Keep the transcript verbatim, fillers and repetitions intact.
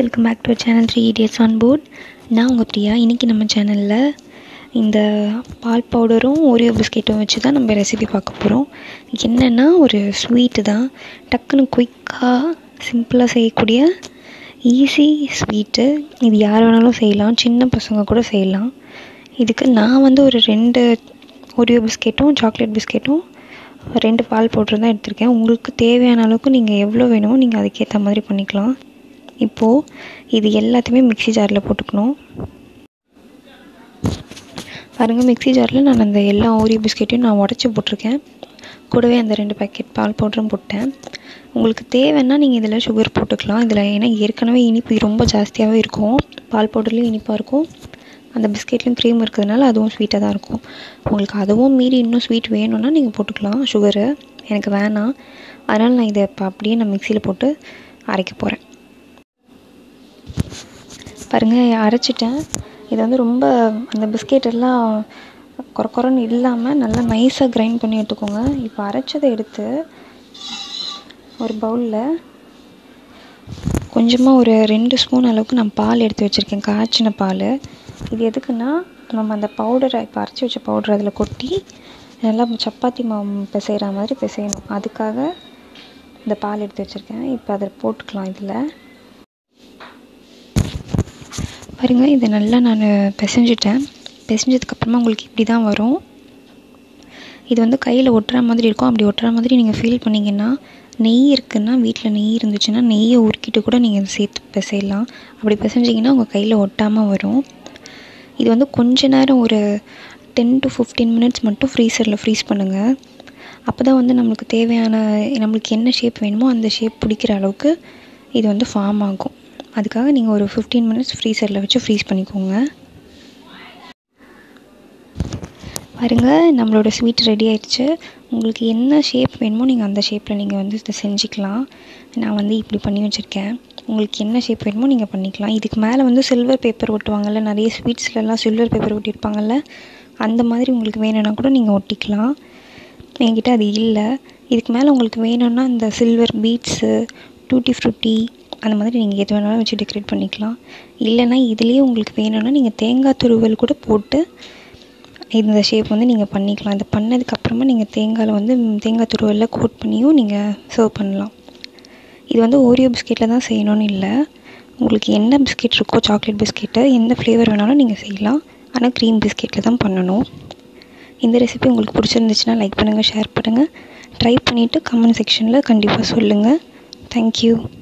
Welcome back to channel three idiots on board. நான் உங்கள் பிரியா. இன்றைக்கி நம்ம சேனலில் இந்த பால் பவுடரும் ஓரியோ பிஸ்கெட்டும் வச்சு தான் நம்ம ரெசிபி பார்க்க போகிறோம். என்னென்னா ஒரு ஸ்வீட்டு தான், டக்குன்னு குயிக்காக சிம்பிளாக செய்யக்கூடிய ஈஸி ஸ்வீட்டு. இது யார் வேணாலும் செய்யலாம், சின்ன பசங்க கூட செய்யலாம். இதுக்கு நான் வந்து ஒரு ரெண்டு ஓரியோ பிஸ்கெட்டும் சாக்லேட் பிஸ்கெட்டும் ரெண்டு பால் பவுடர் தான் எடுத்திருக்கேன். உங்களுக்கு தேவையான அளவுக்கு நீங்கள் எவ்வளோ வேணுமோ நீங்கள் அதுக்கேற்ற மாதிரி பண்ணிக்கலாம். இப்போது இது எல்லாத்தையுமே மிக்ஸி ஜாரில் போட்டுக்கணும். பாருங்கள், மிக்ஸி ஜாரில் நான் அந்த எல்லா ஓரியோ பிஸ்கெட்டையும் நான் உடச்சி போட்டிருக்கேன். கூடவே அந்த ரெண்டு பேக்கெட் பால் பவுடரும் போட்டேன். உங்களுக்கு தேவைன்னா நீங்கள் இதில் சுகர் போட்டுக்கலாம். இதில் ஏன்னா ஏற்கனவே இனிப்பு ரொம்ப ஜாஸ்தியாகவே இருக்கும். பால் பவுடர்லேயும் இனிப்பாக இருக்கும், அந்த பிஸ்கெட்லேயும் க்ரீம் இருக்கிறதுனால அதுவும் ஸ்வீட்டாக தான் இருக்கும். உங்களுக்கு அதுவும் மீறி இன்னும் ஸ்வீட் வேணும்னா நீங்கள் போட்டுக்கலாம் சுகரு. எனக்கு வேணாம், அதனால் நான் இதை இப்போ அப்படியே நான் மிக்சியில் போட்டு அரைக்க போகிறேன். பாருங்கள், அரைச்சிட்டேன். இதை வந்து ரொம்ப அந்த பிஸ்கெட் எல்லாம் குறை குறைன்னு இல்லாமல் நல்லா நைஸாக கிரைண்ட் பண்ணி எடுத்துக்கோங்க. இப்போ அரைச்சதை எடுத்து ஒரு பவுலில் கொஞ்சமாக ஒரு ரெண்டு ஸ்பூன் அளவுக்கு நான் பால் எடுத்து வச்சுருக்கேன், காய்ச்சின பால். இது எதுக்குன்னா, நம்ம அந்த பவுடரை இப்போ அரைச்சி வச்ச பவுடர் அதில் கொட்டி நல்லா சப்பாத்தி மாவு பிசைகிற மாதிரி பிசையணும். அதுக்காக இந்த பால் எடுத்து வச்சுருக்கேன். இப்போ அதை போட்டுக்கலாம். இதில் பாருங்கள், இதை நல்லா நான் பிசைஞ்சிட்டேன். பிசைஞ்சதுக்கப்புறமா உங்களுக்கு இப்படி தான் வரும். இது வந்து கையில் ஒட்டுற மாதிரி இருக்கும். அப்படி ஒட்டுற மாதிரி நீங்கள் ஃபீல் பண்ணிங்கன்னா, நெய் இருக்குன்னா, வீட்டில் நெய் இருந்துச்சுன்னா நெய்யை உருக்கிட்டு கூட நீங்கள் இதை சேர்த்து பிசையலாம். அப்படி பிசைஞ்சிங்கன்னா உங்கள் கையில் ஒட்டாமல் வரும். இது வந்து கொஞ்ச நேரம் ஒரு டென் டு ஃபிஃப்டீன் மினிட்ஸ் மட்டும் ஃப்ரீசரில் ஃப்ரீஸ் பண்ணுங்கள். அப்போ தான் வந்து நம்மளுக்கு தேவையான நம்மளுக்கு என்ன ஷேப் வேணுமோ அந்த ஷேப் பிடிக்கிற அளவுக்கு இது வந்து ஃபார்ம் ஆகும். அதுக்காக நீங்கள் ஒரு ஃபிஃப்டீன் மினிட்ஸ் ஃப்ரீசரில் வச்சு ஃப்ரீஸ் பண்ணிக்கோங்க. பாருங்கள், நம்மளோட ஸ்வீட் ரெடி ஆயிடுச்சு. உங்களுக்கு என்ன ஷேப் வேணுமோ நீங்கள் அந்த ஷேப்பில் நீங்கள் வந்து இதை செஞ்சுக்கலாம். நான் வந்து இப்படி பண்ணி வச்சுருக்கேன். உங்களுக்கு என்ன ஷேப் வேணுமோ நீங்கள் பண்ணிக்கலாம். இதுக்கு மேலே வந்து சில்வர் பேப்பர் ஒட்டுவாங்கள்ல, நிறைய ஸ்வீட்ஸ்லலாம் சில்வர் பேப்பர் ஒட்டியிருப்பாங்கள்ல, அந்த மாதிரி உங்களுக்கு வேணும்னா கூட நீங்கள் ஒட்டிக்கலாம். என்கிட்ட அது இல்லை. இதுக்கு மேலே உங்களுக்கு வேணும்னா இந்த சில்வர் பீட்ஸு, டூட்டி ஃப்ரூட்டி அந்த மாதிரி நீங்கள் எது வேணாலும் வச்சு டெக்கரேட் பண்ணிக்கலாம். இல்லைனா இதுலேயே உங்களுக்கு வேணும்னா நீங்கள் தேங்காய் துருவல் கூட போட்டு இந்த ஷேப் வந்து நீங்கள் பண்ணிக்கலாம். இதை பண்ணதுக்கப்புறமா நீங்கள் தேங்காயில் வந்து தேங்காய் துருவலில் கோட் பண்ணியும் நீங்கள் சர்வ் பண்ணலாம். இது வந்து ஓரியோ பிஸ்கெட்டில் தான் செய்யணும்னு இல்லை. உங்களுக்கு என்ன பிஸ்கெட் இருக்கோ, சாக்லேட் பிஸ்கெட்டு எந்த ஃப்ளேவர் வேணாலும் நீங்கள் செய்யலாம். ஆனால் க்ரீம் பிஸ்கெட்டில் தான் பண்ணணும். இந்த ரெசிபி உங்களுக்கு பிடிச்சிருந்துச்சுன்னா லைக் பண்ணுங்கள், ஷேர் பண்ணுங்கள். ட்ரை பண்ணிவிட்டு கமெண்ட் செக்ஷனில் கண்டிப்பாக சொல்லுங்கள். தேங்க்யூ.